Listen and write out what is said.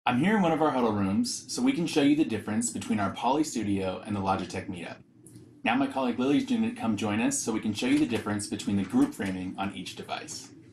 I'm here in one of our huddle rooms so we can show you the difference between our Poly Studio and the Logitech Meetup. Now my colleague Lily's going to come join us so we can show you the difference between the group framing on each device.